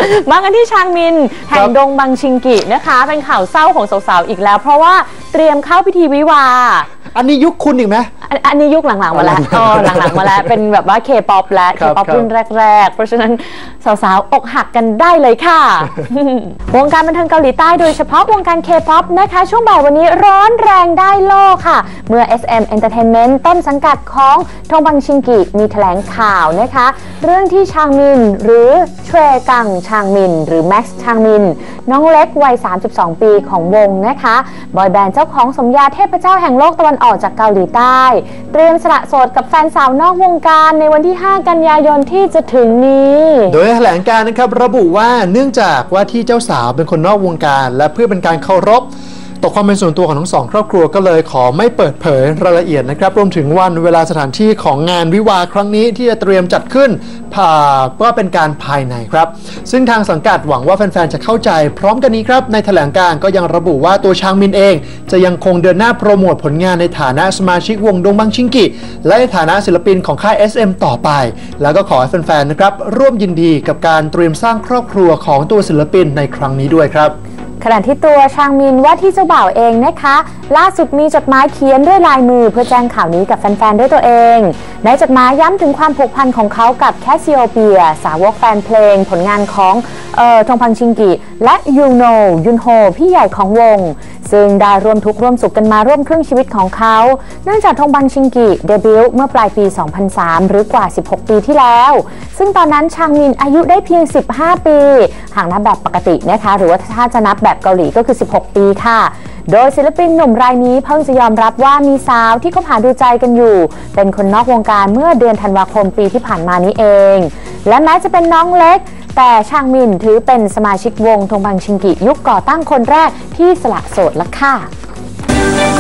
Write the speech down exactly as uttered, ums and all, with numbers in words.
มากันที่ชางมินแห่งดงบังชิงกินะคะเป็นข่าวเศร้าของสาวๆอีกแล้วเพราะว่าเตรียมเข้าพิธีวิวาอันนี้ยุคคุณอีกไหมอันนี้ยุคหลังๆมาแล้วอ๋อหลังๆมาแล้วเป็นแบบว่าเคป๊อปและเคป๊อปรุ่นแรกๆเพราะฉะนั้นสาวๆอกหักกันได้เลยค่ะวงการบันเทิงเกาหลีใต้โดยเฉพาะวงการเคป๊อปนะคะช่วงบ่ายวันนี้ร้อนแรงได้โลกค่ะเมื่อ เอส เอ็ม Entertainment ต้นสังกัดของทงบังชิงกิมีแถลงข่าวนะคะเรื่องที่ชางมินหรือเชวกังชางมินหรือแม็กซ์ชางมินน้องเล็กวัยสามสิบสองปีของวงนะคะบอยแบนด์เจ้าของสมญาเทพเจ้าแห่งโลกตะวันออกจากเกาหลีใต้เตรียมสละโสดกับแฟนสาวนอกวงการในวันที่ห้ากันยายนที่จะถึงนี้โดยแถลงการนะครับระบุว่าเนื่องจากว่าที่เจ้าสาวเป็นคนนอกวงการและเพื่อเป็นการเคารพต่อความเป็นส่วนตัวของทั้งสองครอบครัวก็เลยขอไม่เปิดเผยรายละเอียดนะครับรวมถึงวันเวลาสถานที่ของงานวิวาห์ครั้งนี้ที่จะเตรียมจัดขึ้นว่าเป็นการภายในครับซึ่งทางสังกัดหวังว่าแฟนๆจะเข้าใจพร้อมกันนี้ครับในแถลงการก็ยังระบุว่าตัวชางมินเองจะยังคงเดินหน้าโปรโมทผลงานในฐานะสมาชิกวงดงบังชิงกิและในฐานะศิลปินของค่าย เอส เอ็ม ต่อไปแล้วก็ขอให้แฟนๆนะครับร่วมยินดีกับการเตรียมสร้างครอบครัวของตัวศิลปินในครั้งนี้ด้วยครับขณะที่ตัวชางมินว่าที่เจ้าบ่าวเองนะคะล่าสุดมีจดหมายเขียนด้วยลายมือเพื่อแจ้งข่าวนี้กับแฟนๆด้วยตัวเองในจดหมายย้ำถึงความผูกพันของเขากับแคสซิโอเปียสาวกแฟนเพลงผลงานของเอ่อทงพังชิงกิและยูโนยุนโฮพี่ใหญ่ของวงซึ่งได้ร่วมทุกข์ร่วมสุขกันมาร่วมครึ่งชีวิตของเขาเนื่องจากทงบังชิงกิเดบิวต์เมื่อปลายปี สองพันสาม หรือกว่า สิบหก ปีที่แล้วซึ่งตอนนั้นชางมินอายุได้เพียง สิบห้า ปีหากนับแบบปกตินะคะหรือว่าถ้าจะนับแบบเกาหลีก็คือ สิบหก ปีค่ะโดยศิลปินหนุ่มรายนี้เพิ่งจะยอมรับว่ามีสาวที่เขาผ่านดูใจกันอยู่เป็นคนนอกวงการเมื่อเดือนธันวาคมปีที่ผ่านมานี้เองและแม้จะเป็นน้องเล็กแต่ชางมินถือเป็นสมาชิกวงทงบังชิงกิยุคก่อตั้งคนแรกที่สละโสดละค่ะ